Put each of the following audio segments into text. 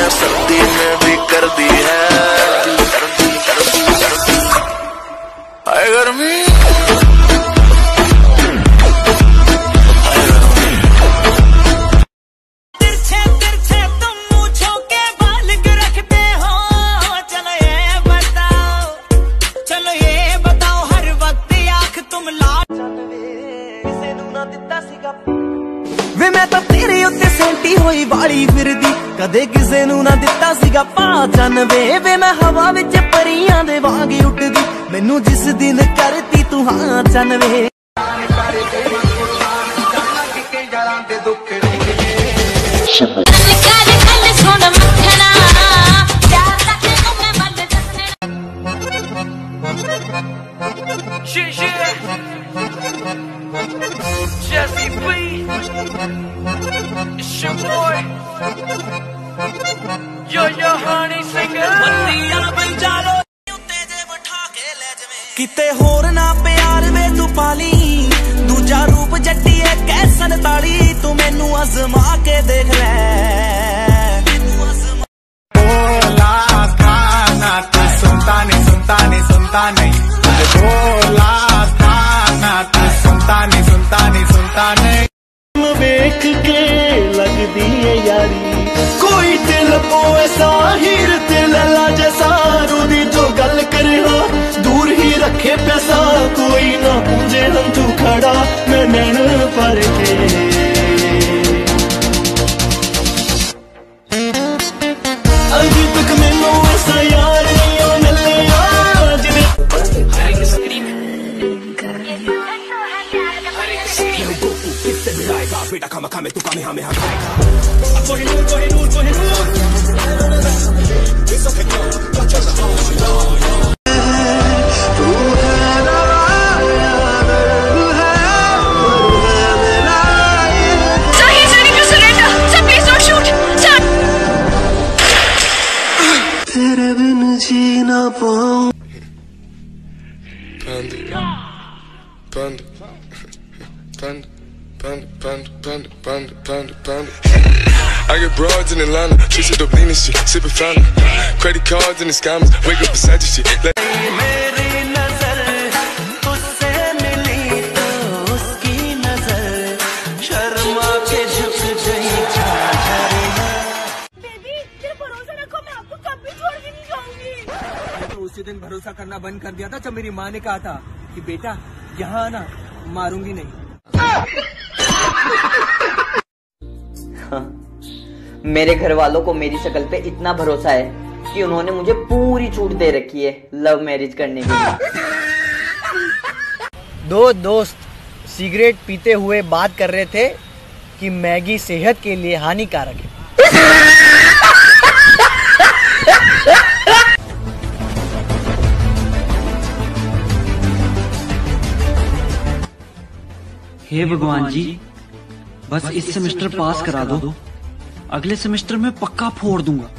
मैंने सर्दी में भी कर दी है। हाय गर्मी वे मैं तो तेरे उत्ते सेंटी होई वाली फिरदी कदे किसे नू ना दिता सीगा पहचान वे मैं हवा विच परियां दे वांग उठदी मैनू जिस दिन करती तू हाँ चन वे। Jesse B, it's your boy, yo honey singer। किते होर ना प्यार वे तू पाली दूजा रूप जट्टीए कैसन ताली तू मैनू आजमा के देख ले। बोला था ना तू सुनता नहीं सुनता नहीं सुनता नहीं बोला था ना तू सुनता नहीं सुनता नहीं सुनता नहीं। वेख के लगदी है यारी कोई दिल को ऐसा हीर दिल ला जैसा रूदी जो गल करे हो दूर ही रखे पैसा कोई ना पूंजे हम तू खड़ा मैं नैन पर के अभी तक मैनू ऐसा यार नहीं मिले बेटा खामा खामे तू कामे हमें तेरे बिन जी ना पाऊं। I get broads in Atlanta, trips to Dublin and shit, sipping fountain, credit cards and the scammers, wake up beside your shit. मेरी नजर तुझसे मिली तो उसकी नजर शर्मा के झुक गई बेबी तेरे भरोसा रखो मैं आपको कभी छोड़ के नहीं जाऊंगी। तो उसी दिन भरोसा करना बंद कर दिया था जब मेरी माँ ने कहा था कि बेटा यहाँ आना मारूंगी नहीं। मेरे घर वालों को मेरी शक्ल पे इतना भरोसा है कि उन्होंने मुझे पूरी छूट दे रखी है लव मैरिज करने के लिए। दो दोस्त सिगरेट पीते हुए बात कर रहे थे कि मैगी सेहत के लिए हानिकारक है। हे भगवान जी बस इस सेमेस्टर पास करा दो, अगले सेमेस्टर में पक्का फोड़ दूंगा।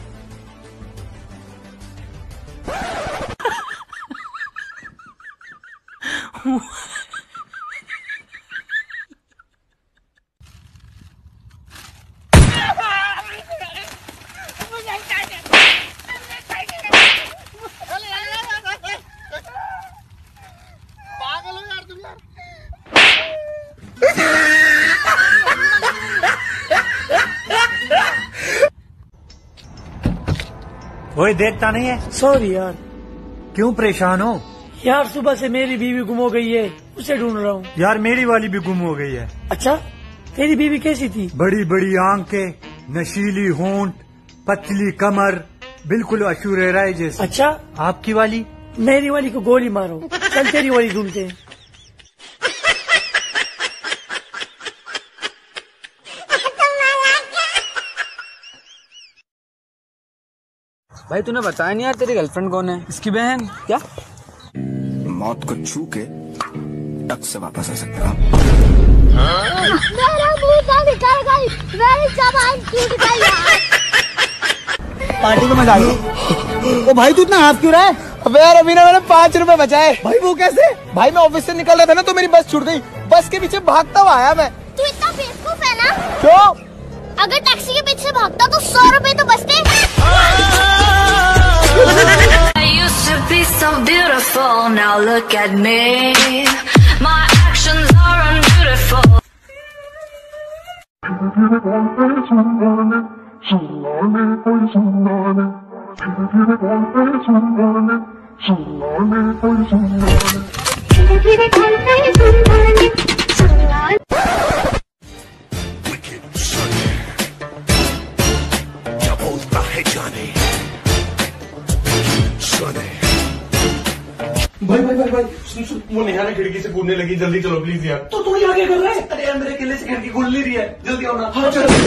कोई देखता नहीं है। सॉरी यार। क्यों परेशान हो? यार सुबह से मेरी बीवी गुम हो गई है, उसे ढूंढ रहा हूँ। यार मेरी वाली भी गुम हो गई है। अच्छा तेरी बीवी कैसी थी? बड़ी बड़ी आंखें, नशीली होंठ, पतली कमर, बिल्कुल ऐश्वर्या राय जैसी। अच्छा आपकी वाली? मेरी वाली को गोली मारो। चल तेरी वाली ढूंढते हैं। भाई तूने बताया नहीं यार तेरी गर्लफ्रेंड कौन है? इसकी बहन। क्या मौत को छू के टक से वापस आ सकता है। मेरा मुंह का निकल गई, मेरी जबान टूट गई यार। पार्टी में मजा आई। ओ भाई तू इतना हाथ क्यों रहा है? अबे यार अभी ना मैंने 5 रुपए बचाए। भाई वो कैसे? भाई मैं ऑफिस से निकल रहा था ना तो मेरी बस छूट गई, बस के पीछे भागता हुआ आया मैं। तू इतना बेवकूफ है ना? क्यों? अगर टैक्सी के पीछे भागता तो 100 रुपए तो बचते। Now look at me. My actions are unbeautiful. भाई भाई भाई भाई सुन वो नेहा ने खिड़की से कूदने लगी, जल्दी चलो प्लीज यार। तो तू यहाँ क्या कर रहा है? अरे यार मेरे किले से खिड़की खोल नहीं रही है, जल्दी आओ ना। हाँ चलो।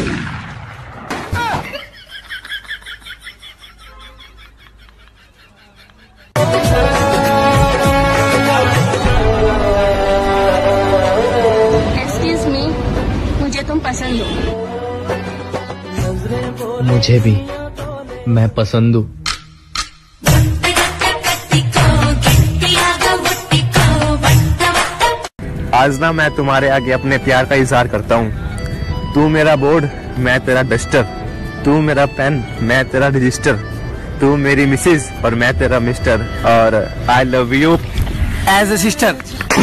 एक्सक्यूज मी, मुझे तुम पसंद हो। मुझे भी, मैं पसंद हूँ। आज ना मैं तुम्हारे आगे अपने प्यार का इजहार करता हूँ। तू मेरा बोर्ड, मैं तेरा डस्टर। तू मेरा पेन, मैं तेरा रजिस्टर। तू मेरी मिसेज और मैं तेरा मिस्टर। और I love you as a sister.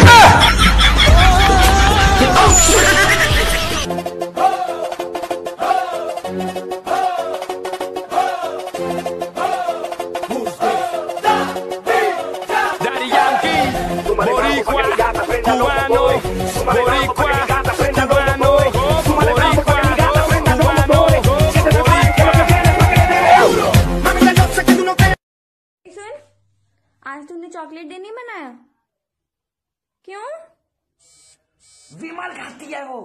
आज तूने चॉकलेट डे नहीं मनाया? क्यों? विमल खाती है वो।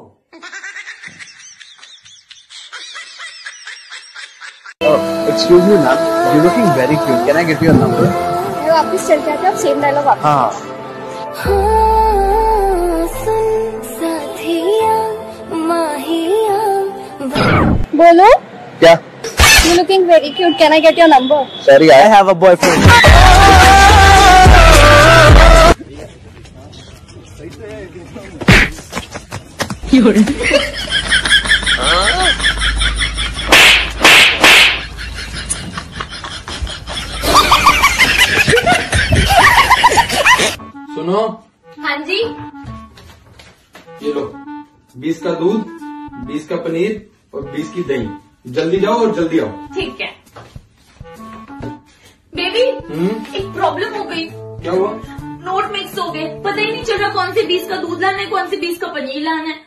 Excuse me ma'am, you're looking very cute. Can I get your number? वापिस चल जाते आप सेम डायलॉग वापस। हाँ। बोलो। क्या? You're looking very cute. Can I get your number? Sorry, I have a boyfriend. सुनो। हाँ जी। ये लो 20 का दूध, 20 का पनीर और 20 की दही। जल्दी जाओ और जल्दी आओ। ठीक है। बेबी, एक प्रॉब्लम हो गई। क्या हुआ? नोट मिक्स हो गए, पता ही नहीं चल रहा कौन से 20 का दूध लाना है, कौन से 20 का पनीर लाना है।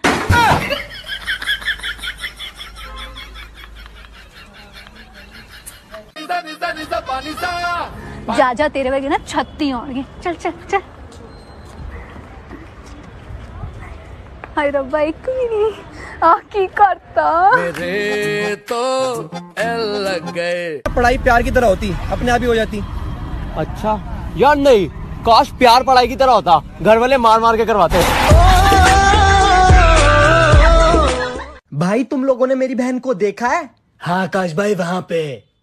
जा जा तेरे वगैरह ना छत्ती होंगी। चल चल चल। हाय रब्बा एक भी नहीं की करता। मेरे तो एल लग गए। पढ़ाई प्यार की तरह होती, अपने आप ही हो जाती। अच्छा यार नहीं, काश प्यार पढ़ाई की तरह होता, घर वाले मार मार के करवाते। भाई तुम लोगों ने मेरी बहन को देखा है? हाँ आकाश भाई वहाँ पे।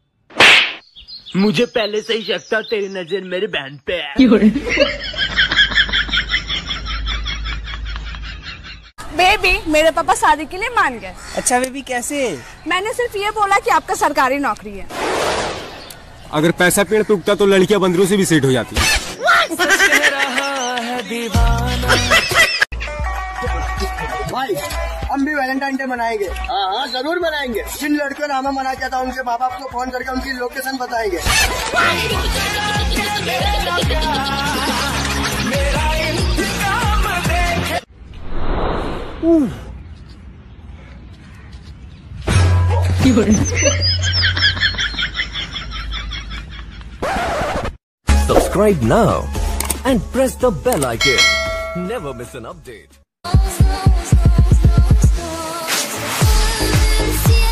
मुझे पहले से ही शक था तेरी नजर मेरी बहन पे है। बेबी मेरे पापा शादी के लिए मान गए। अच्छा बेबी कैसे? मैंने सिर्फ ये बोला कि आपका सरकारी नौकरी है। अगर पैसा पेड़ पे उगता तो लड़कियां बंदरों से भी सेट हो जाती। भाई हम भी वैलेंटाइन डे मनाएंगे। हाँ जरूर मनाएंगे। जिन लड़कियों ने हमें मना किया था उनके माँ बाप को फोन करके उनकी लोकेशन बताएंगे। Subscribe now and press the bell icon. Never miss an update.